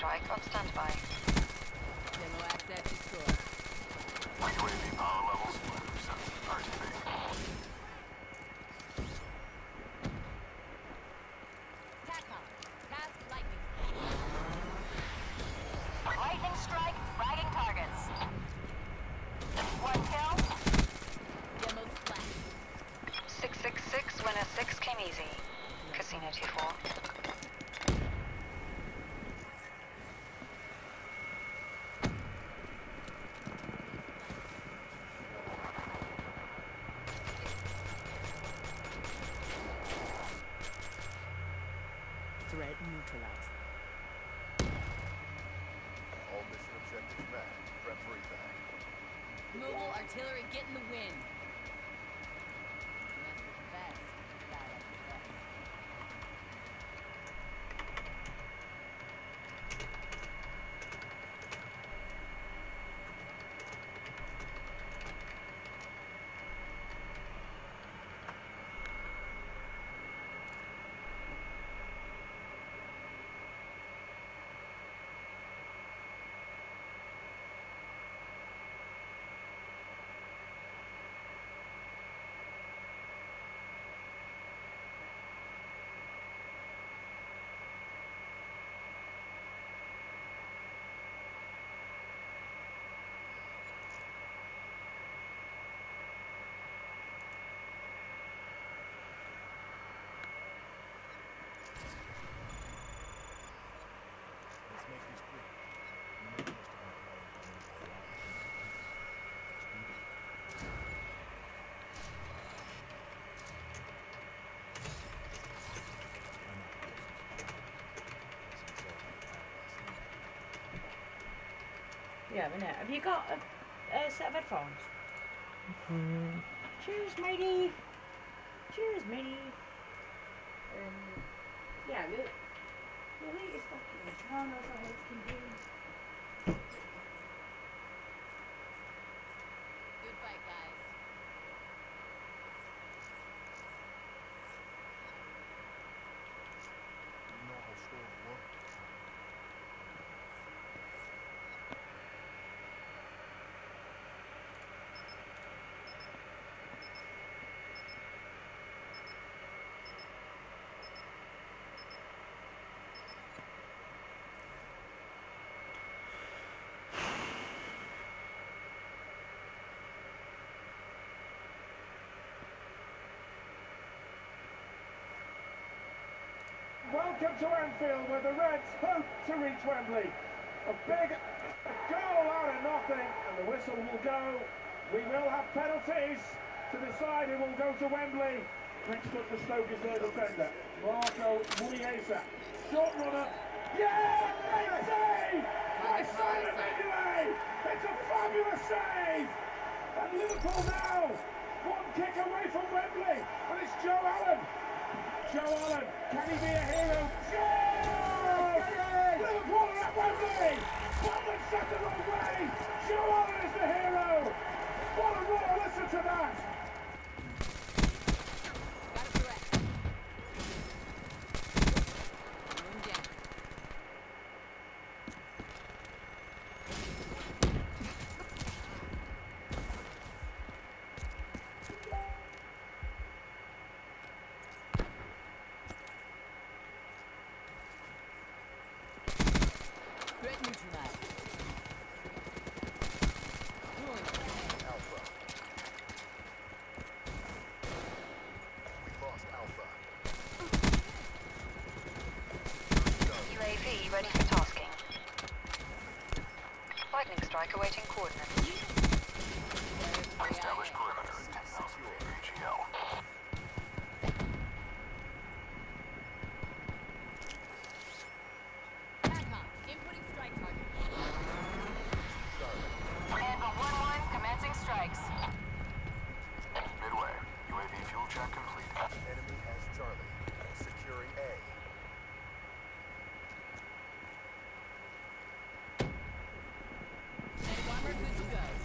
strike on standby. Demo asset destroyed. UAV power levels 100% RTB. TACOM. Task lightning. Lightning strike, fragging targets. One kill. Demo splat. 666, winner 6 came easy. Casino 2-4. Threat neutralized. All mission objectives met. Prep for evac. Mobile artillery getting the win. Mess with the best. Die like the best. Let's make this quick. You know you must have been calling for me for a while. Yeah, innit? Have you got a set of headphones? Cheers, matey. Cheers, matey. Yeah, the latest fucking channels I hope can do. Good fight, guys. You know how stores work. Welcome to Anfield, where the Reds hope to reach Wembley. A big goal out of nothing, and the whistle will go. We will have penalties to decide who will go to Wembley. Next up for Stoke is their defender, Marco Muniesa. Short runner. Yeah, great save! By Simon Mignolet! It's a fabulous save! And Liverpool now, one kick away from Wembley, and it's Joe Allen. Joe Allen, can he be a hero? Joe! Liverpool are at Wembley! Butland set the wrong way! Joe Allen is the hero! What a roar, listen to that! Got a threat. Room down. Threat neutralized. Ruined. Alpha. We lost Alpha. UAV ready for tasking. Lightning strike awaiting coordinates. Established perimeter. 10,000 AGL. TACOM. Inputting strike target. Anvil 1-1, commencing strikes. Midway. UAV fuel check complete. Enemy has Charlie. Securing A. Medic armor good to go.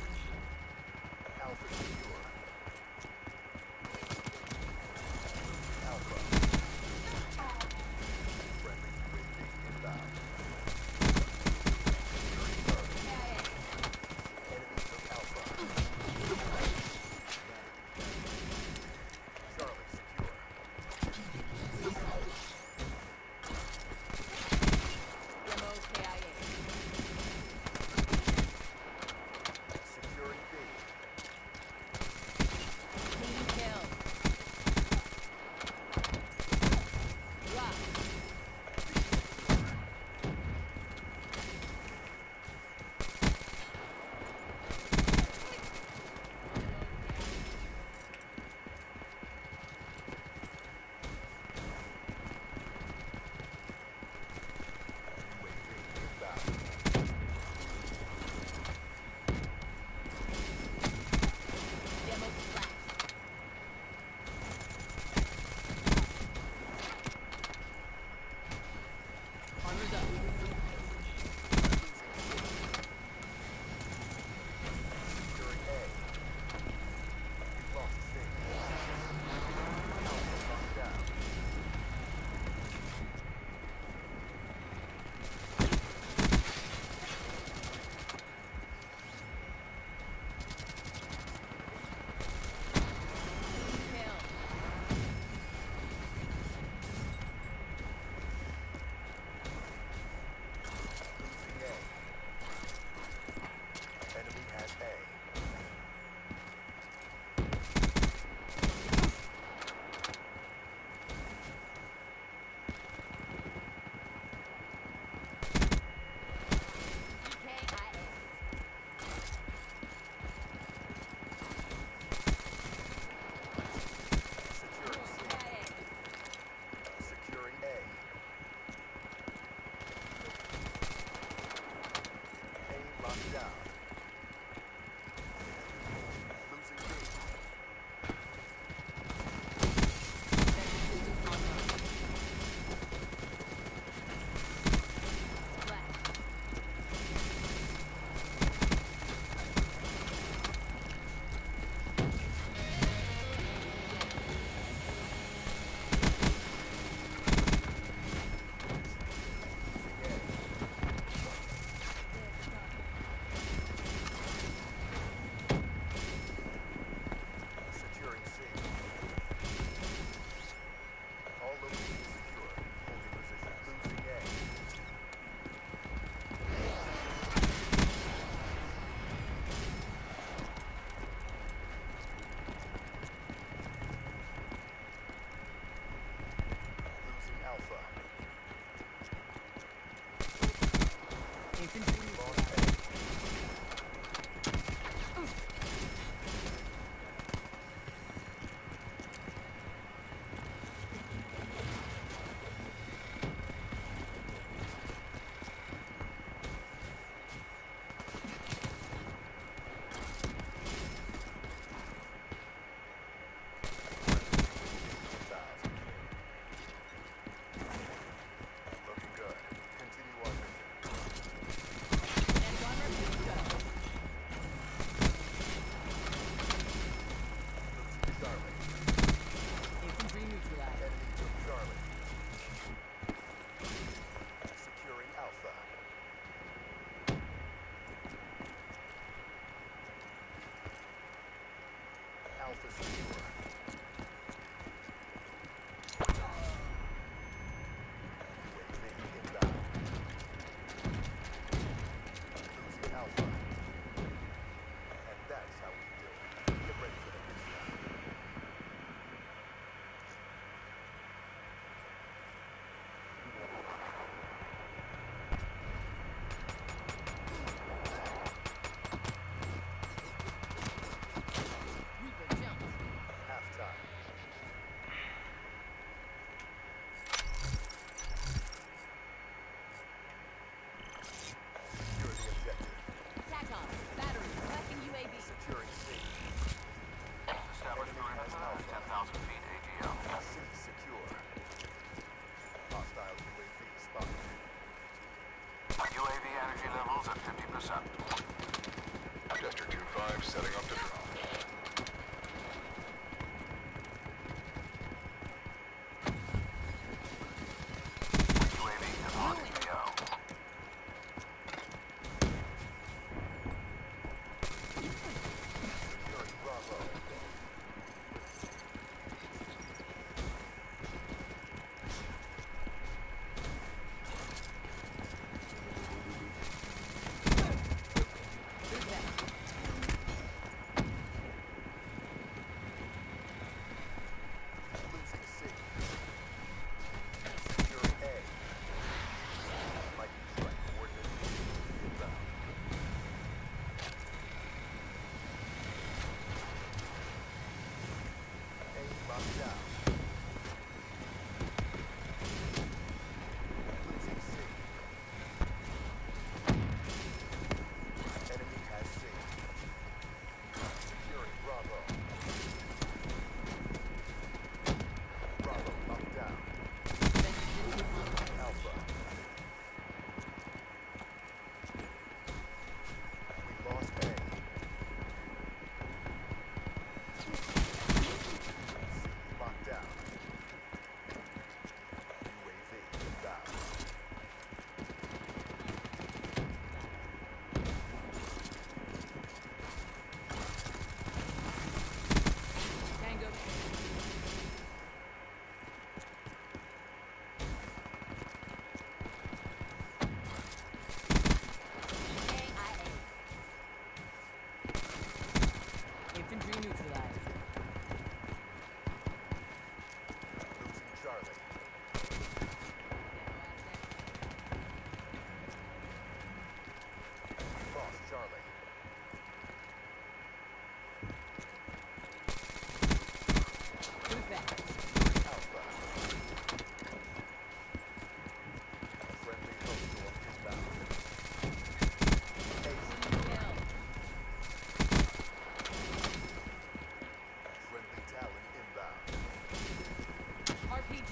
RPG.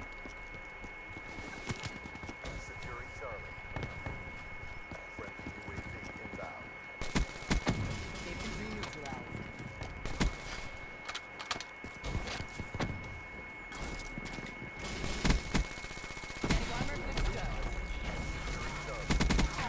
Securing Charlie. Friendly UAV inbound. Infantry neutralized. Standing armor, good to go. Securing Charlie.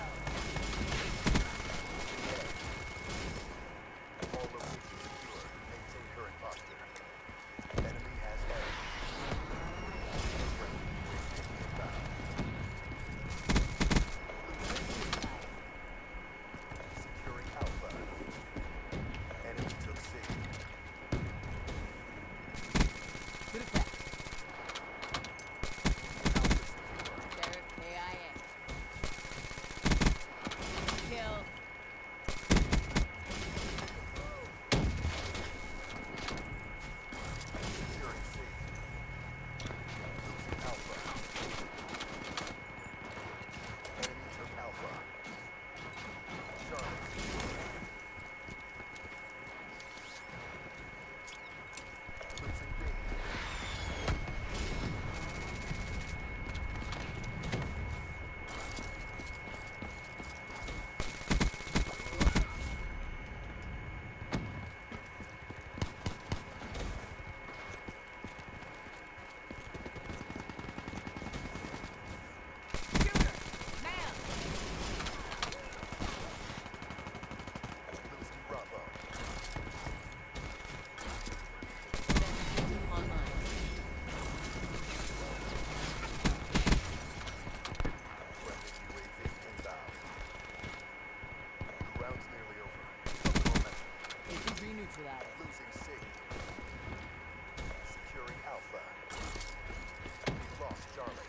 All locations secure. Maintain current posture. Enemy has edge. Friendly UAV inbound. Securing Alpha. Enemy took C. Good effect. Alpha secure. Sheriff KIA. Kill. Securing C. Losing Alpha. Enemy took Alpha. Charlie secure. Losing B. Shooter. Man. Losing Bravo. Online. Friendly UAV inbound. The round's nearly over. Momentum. Infantry neutralized. Losing C. Securing Alpha. We lost Charlie.